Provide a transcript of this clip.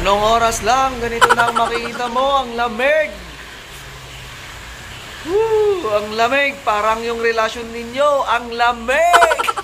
Anong oras lang, ganito na ang makikita mo, ang lamig. Woo, ang lamig, parang yung relasyon ninyo, ang lamig.